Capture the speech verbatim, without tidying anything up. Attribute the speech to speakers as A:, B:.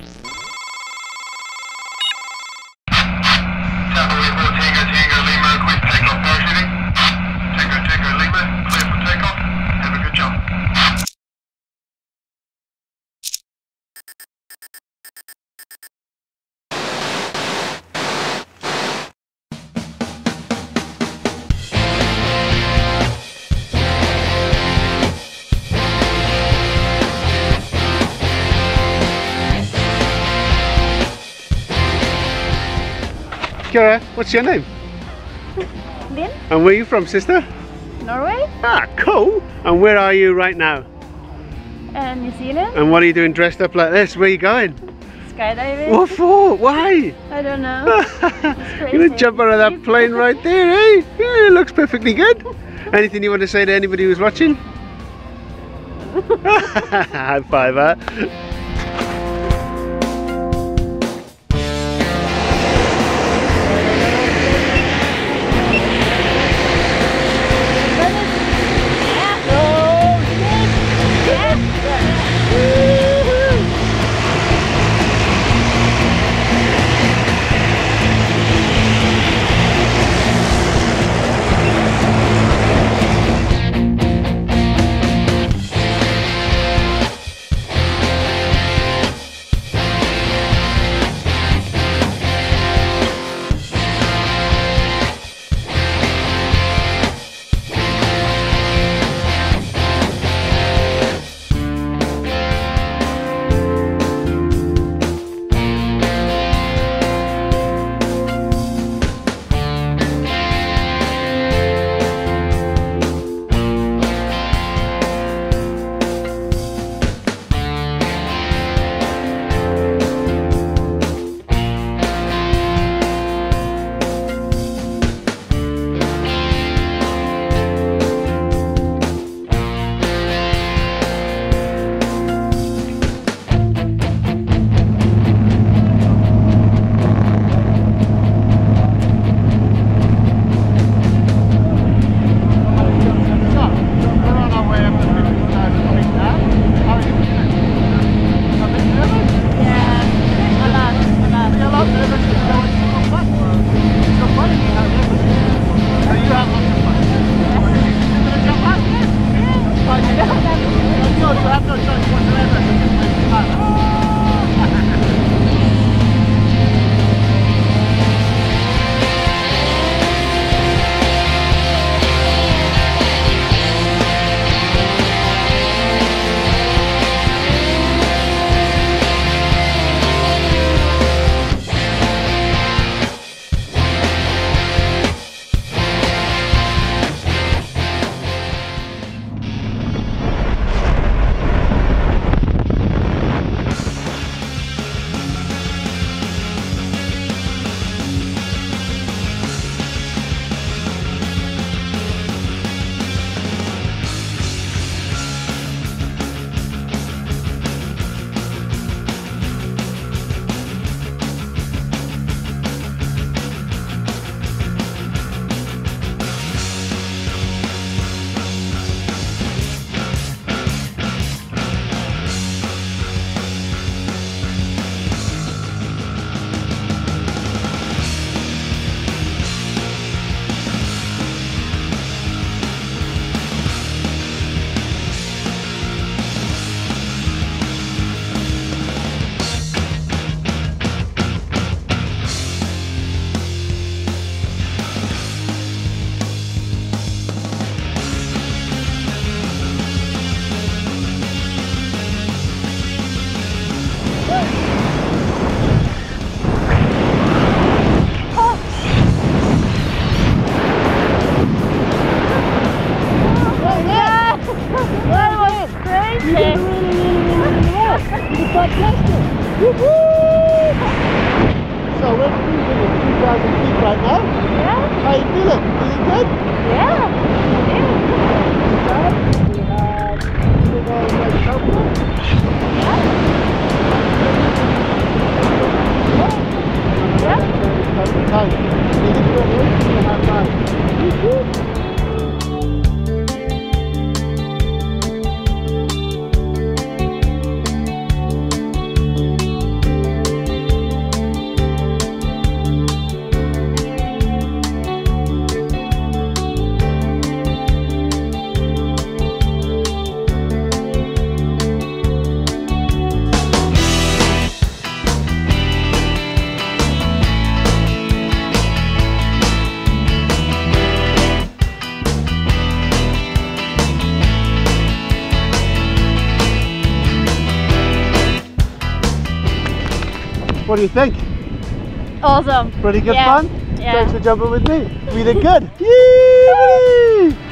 A: Kira, what's your name?
B: Lynn?
A: And where are you from, sister?
B: Norway?
A: Ah, cool. And where are you right now?
B: Uh, New Zealand?
A: And what are you doing dressed up like this? Where are you going?
B: Skydiving?
A: What for? Why?
B: I don't know.
A: You're gonna jump out of that plane right there, eh? Yeah, it looks perfectly good. Anything you want to say to anybody who's watching? High five, huh? What do you think?
B: Awesome.
A: Pretty good
B: Yeah.
A: fun?
B: Yeah.
A: Thanks for jumping with me. We did good. Yay!